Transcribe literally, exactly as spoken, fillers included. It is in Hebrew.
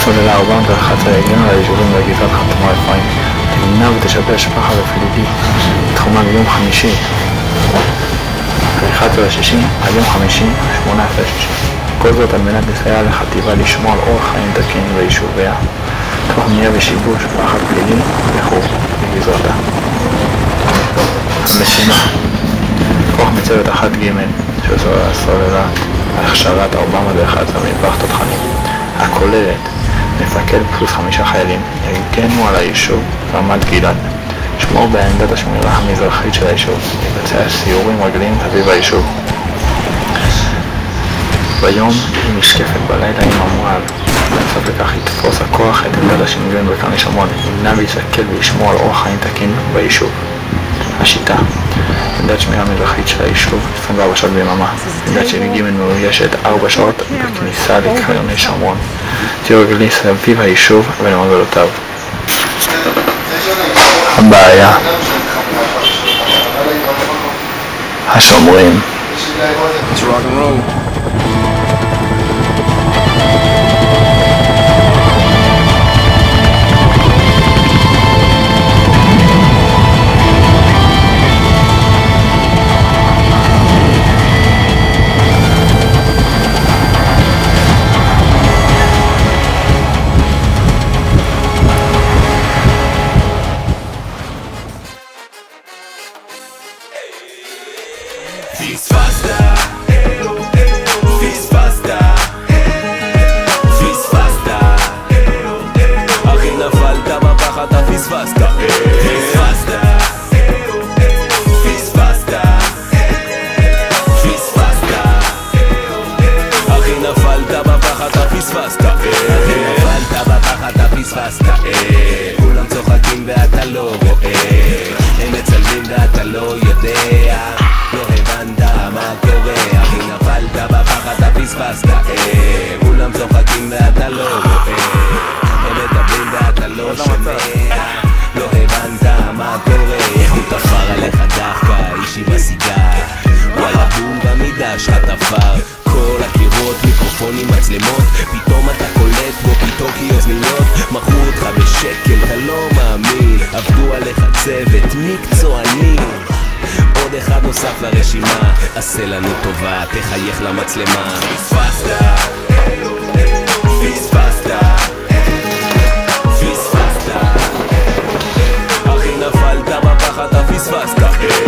סוללה ארבע מאות ואחת עשרה הגנה על היישובים בגזרת חרטומה אפרים, תמנע ותשבש פחד הפיליפי בתחומה ביום חמישי ב-אחד עשר לשישי עד יום חמישי שמונה עשרה לשישי. כל זאת על מנת לסייע לחטיבה לשמור על אורח חיים תקין ביישוביה תוך מניעה ושיבוש פחד פלילי וכו' בגזרתה. המשימה כוח מצוות אחת ג' של סוללה הכשרת ארבע מאות ואחת עשרה מטבח תותחנים הכוללת מפקד פלוס חמישה חיילים יגנו על היישוב רמת גלעד, שמור בעמדת השמירה המזרחית של היישוב, יבצע סיורים רגליים סביב היישוב. ביום היא משקפת, בלילה עם המועל, בנוסף לכך יתפוס הכוח את עמדת הש"ג בקרני שומרון, ימנע ויסתכל וישמור על אורח חיים תקין ביישוב. השיטה עמדת שמירה מזרחית של היישוב עשרים וארבע שעות ביממה, עמדת של ג' מאוישת ארבע שעות בכניסה לקרני שומרון, ציור רגלי סביב היישוב ולמגבלותיו. הבעיה השומרים פספסת, פספסת, פספסת, אחי נפלת בפח אתה פספסת, פספסת, פספסת, פספסת, אחי נפלת בפח אתה פספסת, אחי נפלת בפח אתה פספסת, כולם צוחקים ואתה לא רואה, הם מצלמים ואתה לא יודע, לא הבנת מה קורה, אחי נפלת בפח אתה פספסת, כולם צוחקים ואתה לא רואה, הם מדברים ואתה לא שומע, לא הבנת מה קורה, הוא תפר עליך דווקא, אישי בסיגר, וואלה בום במידה שלך תפר, כל הקירות, מיקרופונים, מצלמות, פתאום אתה קולט בו פיתוקי אוזניות, מכרו אותך בשקל, אתה לא מאמין, עבדו עליך צוות מקצועני, עוד אחד נוסף לרשימה, עשה לנו טובה, תחייך למצלמה. פספסת, פספסת, פספסת, אחי נפלת בפח אתה פספסת.